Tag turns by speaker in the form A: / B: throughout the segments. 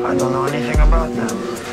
A: I don't know anything about them.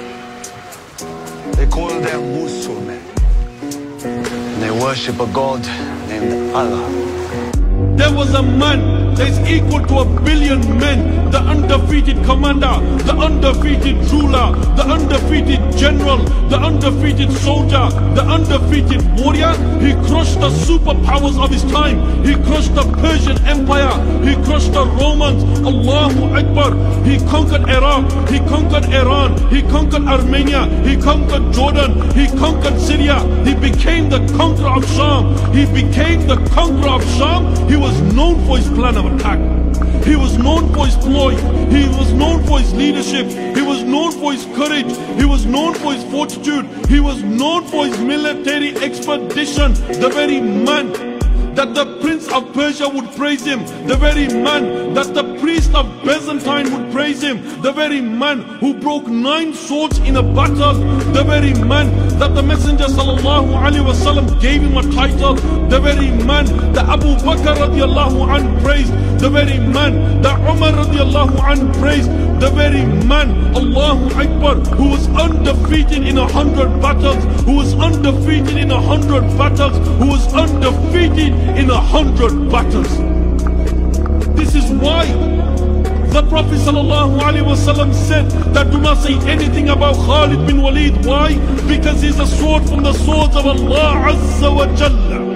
B: They call them Musulman. They worship a god named Allah.
C: There was a man that is equal to 1 billion men, the undefeated commander, the undefeated ruler, the undefeated general, the undefeated soldier, the undefeated warrior. He crushed the superpowers of his time. He crushed the Persian Empire. He crushed the Romans. Allahu Akbar. He conquered Iraq. He conquered Iran. He conquered Armenia. He conquered Jordan. He conquered Syria. He became the conqueror of Sham. He became the conqueror of Sham. He was known for his plan of attack. He was known for his ploy. He was known for his leadership. He was known for his courage. He was known for his fortitude. He was known for his military expedition. The very man that the prince of Persia would praise him, the very man that the priest of Byzantine would praise him, the very man who broke 9 swords in a battle, the very man that the Messenger sallallahu alaihi wasallam gave him a title, the very man that Abu Bakr radiallahu anhu praised, the very man that Umar radiallahu anhu praised, the very man, Allahu Akbar, who was undefeated in 100 battles, who was undefeated in 100 battles, who was undefeated in 100 battles. This is why the Prophet ﷺ said that do not say anything about Khalid bin Walid. Why? Because he's a sword from the swords of Allah Azza wa Jalla.